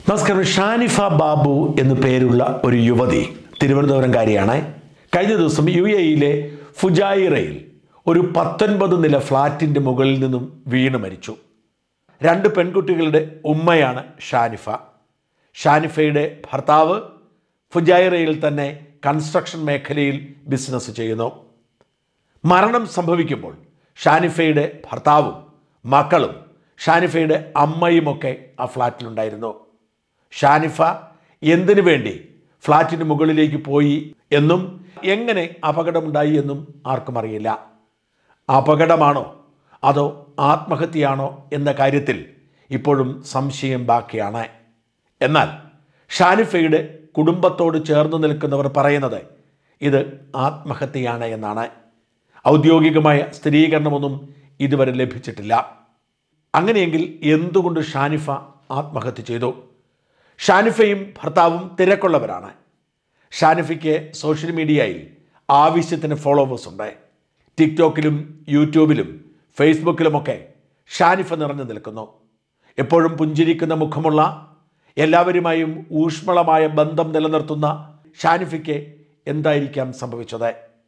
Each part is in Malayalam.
നമസ്കാരം. ഷാനിഫ ബാബു എന്നു പേരുള്ള ഒരു യുവതി തിരുവനന്തപുരംകാരിയാണ്. കഴിഞ്ഞ ദിവസം UAE ഫുജൈറയിൽ ഒരു 19 നില ഫ്ലാറ്റിൻ്റെ മുകളിൽ നിന്നും വീണ് മരിച്ചു. 2 പെൺകുട്ടികളുടെ ഉമ്മയാണ് ഷാനിഫ. ഷാനിഫയുടെ ഭർത്താവ് ഫുജൈറയിൽ തന്നെ കൺസ്ട്രക്ഷൻ മേഖലയിൽ ബിസിനസ് ചെയ്യുന്നു. മരണം സംഭവിക്കുമ്പോൾ ഷാനിഫയുടെ ഭർത്താവും മക്കളും ഷാനിഫയുടെ അമ്മയുമൊക്കെ ആ ഫ്ലാറ്റിലുണ്ടായിരുന്നു. ഷാനിഫ എന്തിനു വേണ്ടി ഫ്ലാറ്റിന് മുകളിലേക്ക് പോയി എന്നും എങ്ങനെ അപകടമുണ്ടായി എന്നും ആർക്കും അറിയില്ല. അപകടമാണോ അതോ ആത്മഹത്യയാണോ എന്ന കാര്യത്തിൽ ഇപ്പോഴും സംശയം ബാക്കിയാണ്. എന്നാൽ ഷാനിഫയുടെ കുടുംബത്തോട് ചേർന്ന് നിൽക്കുന്നവർ പറയുന്നത് ഇത് ആത്മഹത്യയാണ് എന്നാണ്. ഔദ്യോഗികമായ സ്ഥിരീകരണമൊന്നും ഇതുവരെ ലഭിച്ചിട്ടില്ല. അങ്ങനെയെങ്കിൽ എന്തുകൊണ്ട് ഷാനിഫ ആത്മഹത്യ ചെയ്തു? ഷാനിഫയും ഭർത്താവും തിരക്കുള്ളവരാണ്. ഷാനിഫയ്ക്ക് സോഷ്യൽ മീഡിയയിൽ ആവശ്യത്തിന് ഫോളോവേഴ്സ് ഉണ്ട്. ടിക്ടോക്കിലും യൂട്യൂബിലും ഫേസ്ബുക്കിലുമൊക്കെ ഷാനിഫ നിറഞ്ഞു നിൽക്കുന്നു. എപ്പോഴും പുഞ്ചിരിക്കുന്ന മുഖമുള്ള, എല്ലാവരുമായും ഊഷ്മളമായ ബന്ധം നിലനിർത്തുന്ന ഷാനിഫയ്ക്ക് എന്തായിരിക്കാം സംഭവിച്ചത്?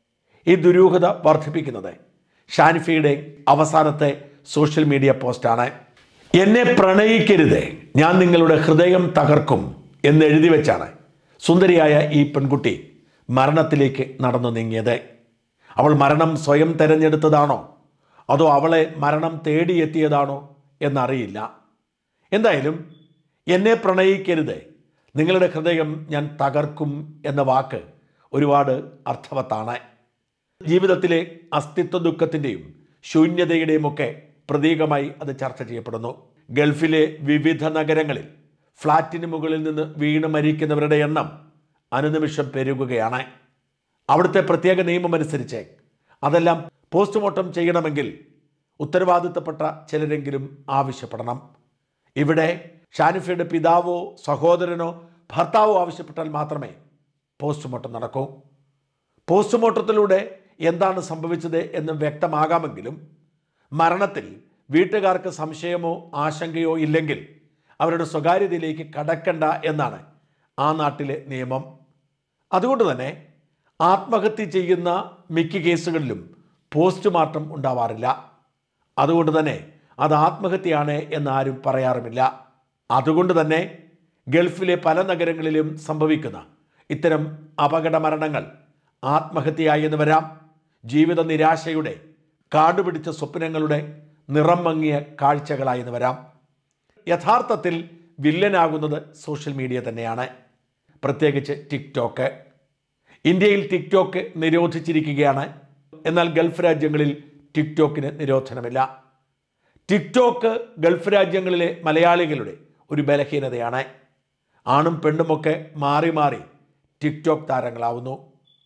ഈ ദുരൂഹത വർദ്ധിപ്പിക്കുന്നത് ഷാനിഫയുടെ അവസാനത്തെ സോഷ്യൽ മീഡിയ പോസ്റ്റാണ്. എന്നെ പ്രണയിക്കരുത്, ഞാൻ നിങ്ങളുടെ ഹൃദയം തകർക്കും എന്നെഴുതി വെച്ചാണ് സുന്ദരിയായ ഈ പെൺകുട്ടി മരണത്തിലേക്ക് നടന്നു നീങ്ങിയത്. അവൾ മരണം സ്വയം തിരഞ്ഞെടുത്തതാണോ അതോ അവളെ മരണം തേടിയെത്തിയതാണോ എന്നറിയില്ല. എന്തായാലും എന്നെ പ്രണയിക്കരുത്, നിങ്ങളുടെ ഹൃദയം ഞാൻ തകർക്കും എന്ന വാക്ക് ഒരുപാട് അർത്ഥവത്താണ്. ജീവിതത്തിലെ അസ്തിത്വ ദുഃഖത്തിൻ്റെയും ശൂന്യതയുടെയും ഒക്കെ പ്രതീകമായി അത് ചർച്ച ചെയ്യപ്പെടുന്നു. ഗൾഫിലെ വിവിധ നഗരങ്ങളിൽ ഫ്ലാറ്റിന് മുകളിൽ നിന്ന് വീണ് മരിക്കുന്നവരുടെ എണ്ണം അനുനിമിഷം പെരുകുകയാണ്. അവിടുത്തെ പ്രത്യേക നിയമമനുസരിച്ച് അതെല്ലാം പോസ്റ്റ്മോർട്ടം ചെയ്യണമെങ്കിൽ ഉത്തരവാദിത്തപ്പെട്ട ചിലരെങ്കിലും ആവശ്യപ്പെടണം. ഇവിടെ ഷാനിഫയുടെ പിതാവോ സഹോദരനോ ഭർത്താവോ ആവശ്യപ്പെട്ടാൽ മാത്രമേ പോസ്റ്റ്മോർട്ടം നടക്കൂ. പോസ്റ്റ്മോർട്ടത്തിലൂടെ എന്താണ് സംഭവിച്ചത് എന്ന് വ്യക്തമാകാമെങ്കിലും മരണത്തിൽ വീട്ടുകാർക്ക് സംശയമോ ആശങ്കയോ ഇല്ലെങ്കിൽ അവരുടെ സ്വകാര്യതയിലേക്ക് കടക്കണ്ട എന്നാണ് ആ നാട്ടിലെ നിയമം. അതുകൊണ്ട് തന്നെ ആത്മഹത്യ ചെയ്യുന്ന മിക്ക കേസുകളിലും പോസ്റ്റ്മോർട്ടം ഉണ്ടാവാറില്ല. അതുകൊണ്ട് തന്നെ അത് ആത്മഹത്യയാണ് എന്നാരും പറയാറുമില്ല. അതുകൊണ്ട് തന്നെ ഗൾഫിലെ പല നഗരങ്ങളിലും സംഭവിക്കുന്ന ഇത്തരം അപകട മരണങ്ങൾ ആത്മഹത്യയായി എന്ന് വരാം. ജീവിത നിരാശയുടെ, കാടുപിടിച്ച സ്വപ്നങ്ങളുടെ നിറം മങ്ങിയ കാഴ്ചകളായെന്ന് വരാം. യഥാർത്ഥത്തിൽ വില്ലനാകുന്നത് സോഷ്യൽ മീഡിയ തന്നെയാണ്, പ്രത്യേകിച്ച് ടിക്ടോക്ക്. ഇന്ത്യയിൽ ടിക്ടോക്ക് നിരോധിച്ചിരിക്കുകയാണ്. എന്നാൽ ഗൾഫ് രാജ്യങ്ങളിൽ ടിക്ടോക്കിന് നിരോധനമില്ല. ടിക്ടോക്ക് ഗൾഫ് രാജ്യങ്ങളിലെ മലയാളികളുടെ ഒരു ബലഹീനതയാണ്. ആണും പെണ്ണുമൊക്കെ മാറി മാറി ടിക്ടോക്ക് താരങ്ങളാവുന്നു.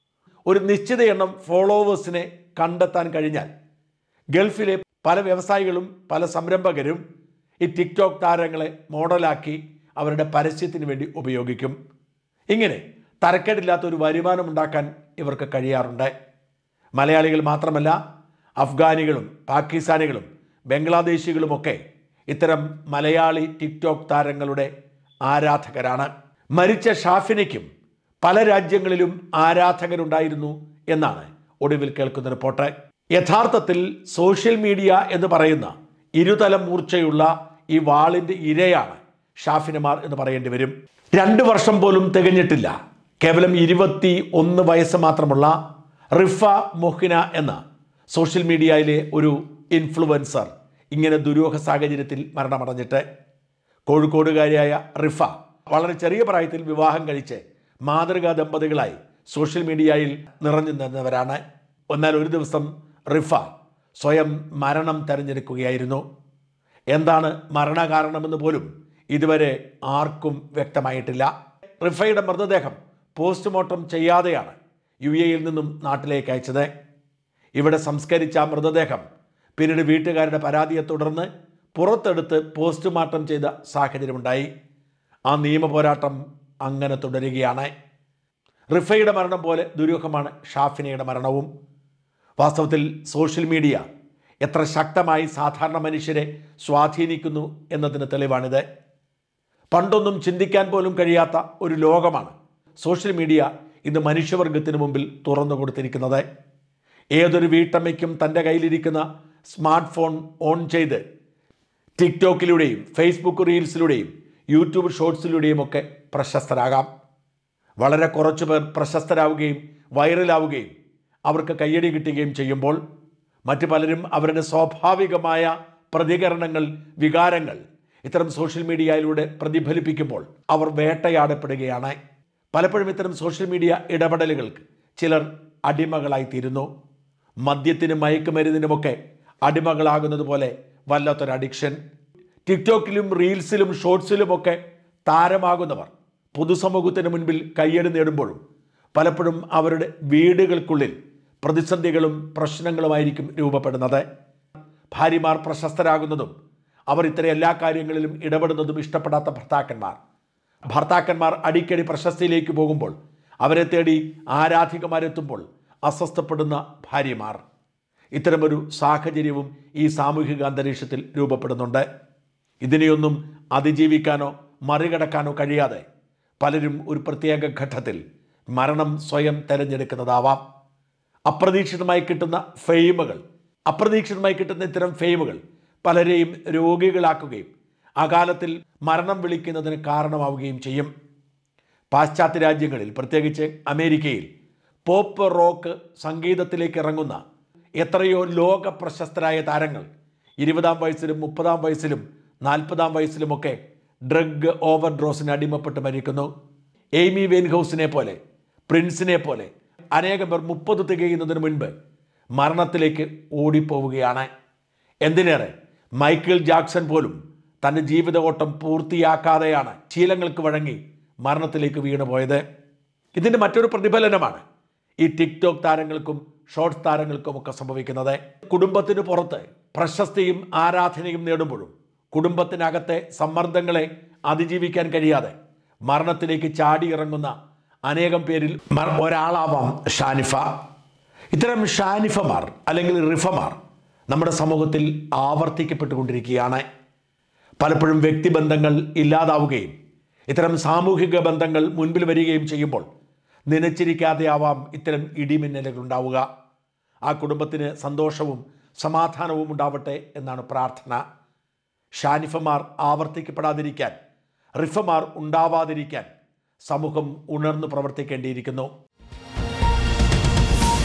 ഒരു നിശ്ചിത എണ്ണം ഫോളോവേഴ്സിനെ കണ്ടെത്താൻ കഴിഞ്ഞാൽ ഗൾഫിലെ പല വ്യവസായികളും പല സംരംഭകരും ഈ ടിക്ടോക്ക് താരങ്ങളെ മോഡലാക്കി അവരുടെ പരസ്യത്തിന് വേണ്ടി ഉപയോഗിക്കും. ഇങ്ങനെ തരക്കേടില്ലാത്ത ഒരു വരുമാനം ഉണ്ടാക്കാൻ ഇവർക്ക് കഴിയാറുണ്ട്. മലയാളികൾ മാത്രമല്ല, അഫ്ഗാനികളും പാകിസ്ഥാനികളും ബംഗ്ലാദേശികളുമൊക്കെ ഇത്തരം മലയാളി ടിക്ടോക്ക് താരങ്ങളുടെ ആരാധകരാണ്. മരിച്ച ഷാഫിനയ്ക്കും പല രാജ്യങ്ങളിലും ആരാധകരുണ്ടായിരുന്നു എന്നാണ് ഒടുവിൽ കേൾക്കുന്ന റിപ്പോർട്ട്. യഥാർത്ഥത്തിൽ സോഷ്യൽ മീഡിയ എന്ന് പറയുന്ന ഇരുതല മൂർച്ചയുള്ള ഈ വാളിൻ്റെ ഇരയാണ് ഷാഫിനമാർ എന്ന് പറയേണ്ടി വരും. 2 വർഷം പോലും തികഞ്ഞിട്ടില്ല. കേവലം 21 വയസ്സ് മാത്രമുള്ള റിഫ മൊഹിന എന്ന സോഷ്യൽ മീഡിയയിലെ ഒരു ഇൻഫ്ലുവൻസർ ഇങ്ങനെ ദുരൂഹ സാഹചര്യത്തിൽ മരണമടഞ്ഞിട്ട്. കോഴിക്കോടുകാരിയായ റിഫ വളരെ ചെറിയ പ്രായത്തിൽ വിവാഹം കഴിച്ച് മാതൃകാ ദമ്പതികളായി സോഷ്യൽ മീഡിയയിൽ നിറഞ്ഞു നിന്നവരാണ്. എന്നാൽ ഒരു ദിവസം റിഫ സ്വയം മരണം തിരഞ്ഞെടുക്കുകയായിരുന്നു. എന്താണ് മരണകാരണമെന്ന് പോലും ഇതുവരെ ആർക്കും വ്യക്തമായിട്ടില്ല. റിഫയുടെ മൃതദേഹം പോസ്റ്റ്മോർട്ടം ചെയ്യാതെയാണ് UAE നിന്നും നാട്ടിലേക്ക് അയച്ചത്. ഇവിടെ സംസ്കരിച്ച മൃതദേഹം പിന്നീട് വീട്ടുകാരുടെ പരാതിയെ തുടർന്ന് പുറത്തെടുത്ത് പോസ്റ്റ്മോർട്ടം ചെയ്ത സാഹചര്യമുണ്ടായി. ആ നിയമ പോരാട്ടം അങ്ങനെ തുടരുകയാണ്. റിഫയുടെ മരണം പോലെ ദുരൂഹമാണ് ഷാഫിനയുടെ മരണവും. വാസ്തവത്തിൽ സോഷ്യൽ മീഡിയ എത്ര ശക്തമായി സാധാരണ മനുഷ്യരെ സ്വാധീനിക്കുന്നു എന്നതിന് തെളിവാണിത്. പണ്ടൊന്നും ചിന്തിക്കാൻ പോലും കഴിയാത്ത ഒരു ലോകമാണ് സോഷ്യൽ മീഡിയ ഇന്ന് മനുഷ്യവർഗത്തിന് മുമ്പിൽ തുറന്നു കൊടുത്തിരിക്കുന്നത്. ഏതൊരു വീട്ടമ്മയ്ക്കും തൻ്റെ കയ്യിലിരിക്കുന്ന സ്മാർട്ട് ഫോൺ ഓൺ ചെയ്ത് ടിക്ടോക്കിലൂടെയും ഫേസ്ബുക്ക് റീൽസിലൂടെയും യൂട്യൂബ് ഷോർട്സിലൂടെയും ഒക്കെ പ്രശസ്തരാകാം. വളരെ കുറച്ചു പേർ പ്രശസ്തരാവുകയും വൈറലാവുകയും അവർക്ക് കയ്യടി കിട്ടുകയും ചെയ്യുമ്പോൾ മറ്റു പലരും അവരുടെ സ്വാഭാവികമായ പ്രതികരണങ്ങൾ, വികാരങ്ങൾ ഇത്തരം സോഷ്യൽ മീഡിയയിലൂടെ പ്രതിഫലിപ്പിക്കുമ്പോൾ അവർ വേട്ടയാടപ്പെടുകയാണ്. പലപ്പോഴും ഇത്തരം സോഷ്യൽ മീഡിയ ഇടപെടലുകൾക്ക് ചിലർ അടിമകളായിത്തീരുന്നു. മദ്യത്തിനും മയക്കുമരുന്നിനുമൊക്കെ അടിമകളാകുന്നത് പോലെ വല്ലാത്തൊരു അഡിക്ഷൻ. ടിക്ടോക്കിലും റീൽസിലും ഷോർട്സിലുമൊക്കെ താരമാകുന്നവർ പൊതുസമൂഹത്തിന് മുൻപിൽ കയ്യടി നേടുമ്പോഴും പലപ്പോഴും അവരുടെ വീടുകൾക്കുള്ളിൽ പ്രതിസന്ധികളും പ്രശ്നങ്ങളുമായിരിക്കും രൂപപ്പെടുന്നത്. ഭാര്യമാർ പ്രശസ്തരാകുന്നതും അവർ ഇത്തരം എല്ലാ കാര്യങ്ങളിലും ഇടപെടുന്നതും ഇഷ്ടപ്പെടാത്ത ഭർത്താക്കന്മാർ അടിക്കടി പ്രശസ്തിയിലേക്ക് പോകുമ്പോൾ അവരെ തേടി ആരാധികമാരെത്തുമ്പോൾ അസ്വസ്ഥപ്പെടുന്ന ഭാര്യമാർ. ഇത്തരമൊരു സാഹചര്യവും ഈ സാമൂഹിക അന്തരീക്ഷത്തിൽ രൂപപ്പെടുന്നുണ്ട്. ഇതിനെയൊന്നും അതിജീവിക്കാനോ മറികടക്കാനോ കഴിയാതെ പലരും ഒരു പ്രത്യേക ഘട്ടത്തിൽ മരണം സ്വയം തിരഞ്ഞെടുക്കുന്നതാവാം. അപ്രതീക്ഷിതമായി കിട്ടുന്ന ഇത്തരം ഫെയിമുകൾ പലരെയും രോഗികളാക്കുകയും അകാലത്തിൽ മരണം വിളിക്കുന്നതിന് കാരണമാവുകയും ചെയ്യും. പാശ്ചാത്യ രാജ്യങ്ങളിൽ, പ്രത്യേകിച്ച് അമേരിക്കയിൽ പോപ്പ് റോക്ക് സംഗീതത്തിലേക്ക് ഇറങ്ങുന്ന എത്രയോ ലോക പ്രശസ്തരായ താരങ്ങൾ 20-ാം വയസ്സിലും 30-ാം വയസ്സിലും 40-ാം വയസ്സിലുമൊക്കെ ഡ്രഗ് ഓവർഡോസിന് അടിമപ്പെട്ട് മരിക്കുന്നു. എയ്മി വെയിൻഹൗസിനെ പോലെ, പ്രിൻസിനെ പോലെ അനേകം പേർ 30 തികയുന്നതിന് മുൻപ് മരണത്തിലേക്ക് ഓടിപ്പോവുകയാണ്. എന്തിനേറെ മൈക്കിൾ ജാക്സൺ പോലും തൻ്റെ ജീവിത ഓട്ടം പൂർത്തിയാക്കാതെയാണ് ശീലങ്ങൾക്ക് വഴങ്ങി മരണത്തിലേക്ക് വീണുപോയത്. ഇതിൻ്റെ മറ്റൊരു പ്രതിഫലനമാണ് ഈ ടിക്ടോക്ക് താരങ്ങൾക്കും ഷോർട്സ് താരങ്ങൾക്കും ഒക്കെ സംഭവിക്കുന്നത്. കുടുംബത്തിന് പുറത്ത് പ്രശസ്തിയും ആരാധനയും നേടുമ്പോഴും കുടുംബത്തിനകത്തെ സമ്മർദ്ദങ്ങളെ അതിജീവിക്കാൻ കഴിയാതെ മരണത്തിലേക്ക് ചാടിയിറങ്ങുന്ന അനേകം പേരിൽ ഒരാളാവാം ഷാനിഫ. ഇത്തരം ഷാനിഫമാർ അല്ലെങ്കിൽ റിഫമാർ നമ്മുടെ സമൂഹത്തിൽ ആവർത്തിക്കപ്പെട്ടുകൊണ്ടിരിക്കുകയാണ്. പലപ്പോഴും വ്യക്തിബന്ധങ്ങൾ ഇല്ലാതാവുകയും ഇത്തരം സാമൂഹിക ബന്ധങ്ങൾ മുൻപിൽ വരികയും ചെയ്യുമ്പോൾ നനച്ചിരിക്കാതെ ആവാം ഇത്തരം ഇടിമിന്നലുകൾ ഉണ്ടാവുക. ആ കുടുംബത്തിന് സന്തോഷവും സമാധാനവും ഉണ്ടാവട്ടെ എന്നാണ് പ്രാർത്ഥന. ഷാനിഫമാർ ആവർത്തിക്കപ്പെടാതിരിക്കാൻ, റിഫമാർ ഉണ്ടാവാതിരിക്കാൻ സമൂഹം ഉണർന്നു പ്രവർത്തിക്കേണ്ടിയിരിക്കുന്നു.